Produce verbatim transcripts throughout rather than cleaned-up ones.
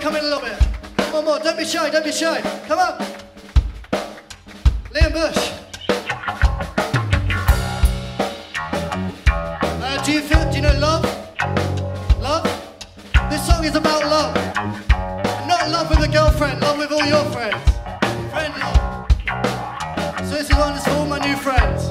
come in a little bit. One more, don't be shy, don't be shy. Come on. Liam Bush. Uh, do you feel, do you know love? Love? This song is about love. Not love with a girlfriend, love with all your friends. Friend love. So this is one that's for all my new friends.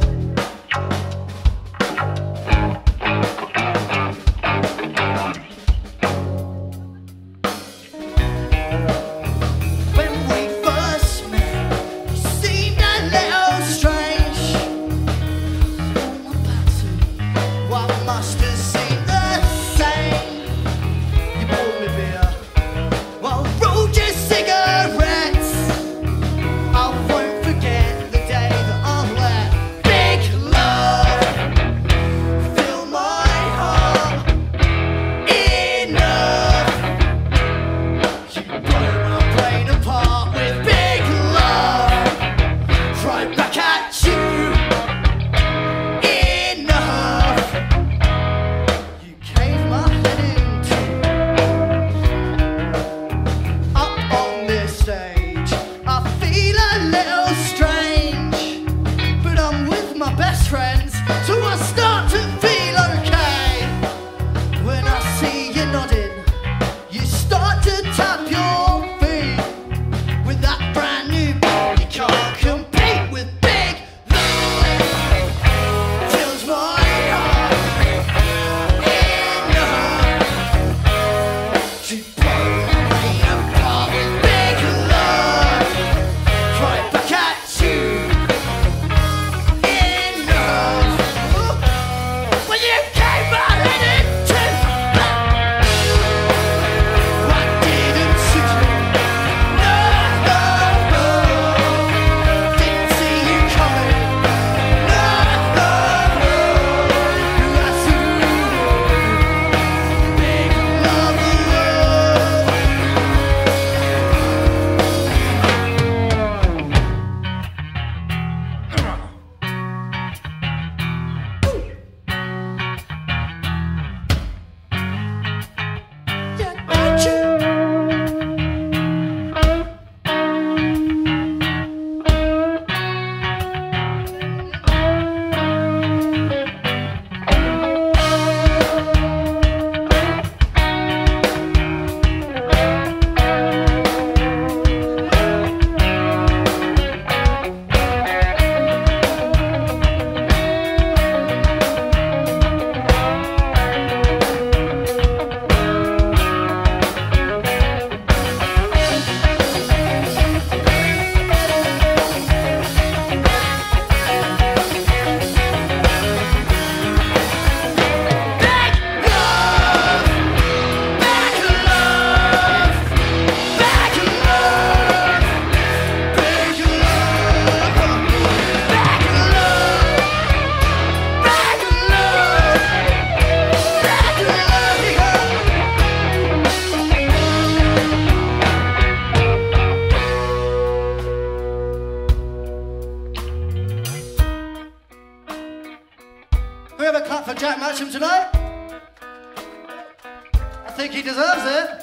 We have a clap for Jack Matcham tonight. I think he deserves it.